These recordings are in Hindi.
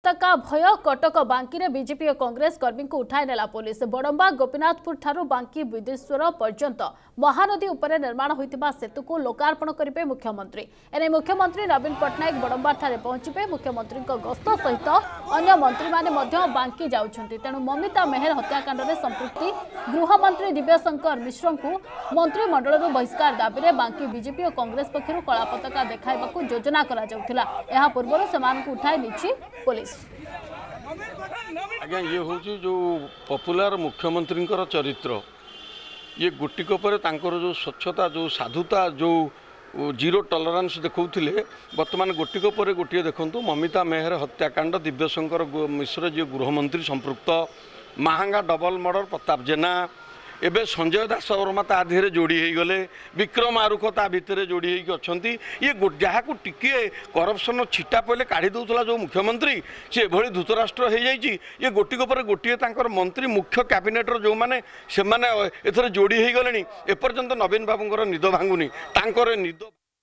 पताका भय कटक बांकी रे बीजेपी और कांग्रेस कर्मी को उठाई नेला पुलिस। बड़म्बा गोपीनाथपुर ठारू बांकी विदेश्वर पर्यंत महानदी उपरे निर्माण होइतिबा सेतु को लोकार्पण करिवे मुख्यमंत्री। एने मुख्यमंत्री नवीन पट्टनायक बड़म्बा ठारे पहुंचिबे। मुख्यमंत्री गस्त सहित अन्य मंत्री माने मध्य बांकी जाउछंती। तेणु ममिता मेहर हत्याकांड रे संपृक्ति गृहमंत्री दिव्यशंकर मिश्र को मंत्रिमंडल बहिष्कार दाबी रे बांकी बीजेपी और कांग्रेस पक्षरु कला पताका देखाइबाकू योजना करा जाउथिला। एहा पूर्व सेमान को उठाई निछि पुलिस। आज्ञा ये हूँ जो पपुलर मुख्यमंत्री चरित्र ये गोटिक पर जो स्वच्छता जो साधुता जो जीरो टॉलरेंस देखौथिले वर्तमान गोटिक पर गोटे देखंतु ममिता मेहर हत्याकांड दिव्यशंकर मिश्र जी गृहमंत्री संपृक्त महांगा डबल मर्डर प्रताप जेना एबे संजय दास वर्मा ता देहरे जोड़ी हो गले विक्रम आरुख ता भितर जोड़ी होगी अच्छा ये जहाँ को टिके करप्शन छिटा पड़े काढ़ी दूसरा जो मुख्यमंत्री सी एभली धूतराष्ट्र हो जाइए ये गोटिक पर गोटे मंत्री मुख्य कैबिनेटर जो मैंने से एथर जोड़ी हो गले एपर्यंत नवीन बाबूर निद भांगुनी तांकर निद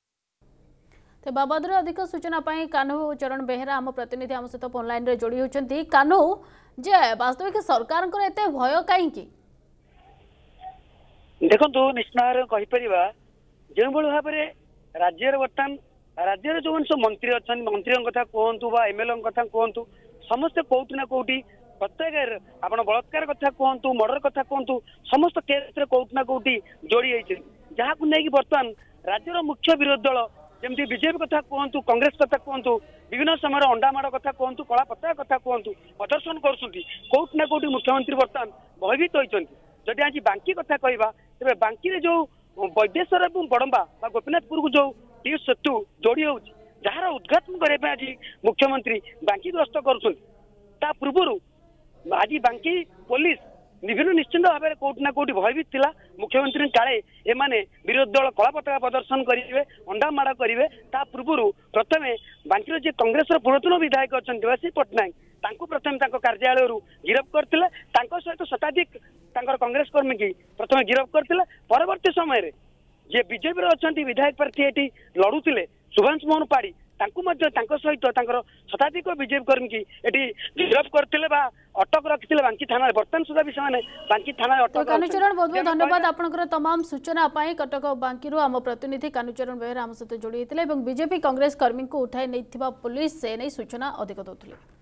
बाबद अधिक सूचना कान्हू चरण बेहेरा आम प्रतिनिधि आम सहित ऑनलाइन रे जोड़ी होती। कान्हू जे वास्तविक सरकार एते भय कहीं देखो निश्चित भाव में कहीपर जो भाव में राज्य बर्तमान राज्य जो सब मंत्री अच्छा मंत्री कथा कहतु एमएलए कथा कहतु समस्ते कौटि ना कौटि प्रत्येक आप बलात्कार कथा कहतु मर्डर कथा कहतु समस्त केस कौटि ना कौटि जोड़ी जहाँ को लेकिन बर्तमान राज्यर मुख्य विरोधी दल जमी बीजेपी कथा कहतु कांग्रेस कथा कहतु विभिन्न समय अंडामाड़ कथा कहतु कला पताका कथा कहतु प्रदर्शन करोटि ना कौटि मुख्यमंत्री बर्तमान भयभीत होती। जदि आज बांकी कथा कहवा तेरे बांकी रे जो वैदेश्वर और बड़म्बा गोपीनाथपुर को जो टी सेतु जोड़ी हो जार उद्घाटन करने आज मुख्यमंत्री बांकी गस्त कर पूर्व आज बांकी पुलिस विभिन्न निश्चित भाव में कौटि ना कौटि भयभीत थिला मुख्यमंत्री काले एमाने विरोधी दल कला पताका प्रदर्शन करेंगे अंडामाड़ करेंगे पूर्व प्रथम बांकी जे कांग्रेस पूर्वतन विधायक अच्छा देवाशीष पट्टनायक प्रथम कार्यालय गिरफ करते सहित शताधिक कांग्रेस कर्मी की प्रथम गिरफ करते परवर्ती समय जे बीजेपी अच्छा विधायक प्रार्थी ये लड़ुले सुभाष मोहन पाड़ी सहित शताधिक बीजेपी कर्मी की ये गिरफ करते अटक रखते बांकी थाना बर्तमान सुधा भी बांकी थाना अटक। कानुचरण बहुत बहुत धन्यवाद आपनकर तमाम सूचना कटक बांकी आम प्रतिनिधि कानुचरण बेहेरा आम सहित जोड़ी होते बीजेपी कांग्रेस कर्मी को उठाई नहीं पुलिस से नहीं सूचना अधिक दौले।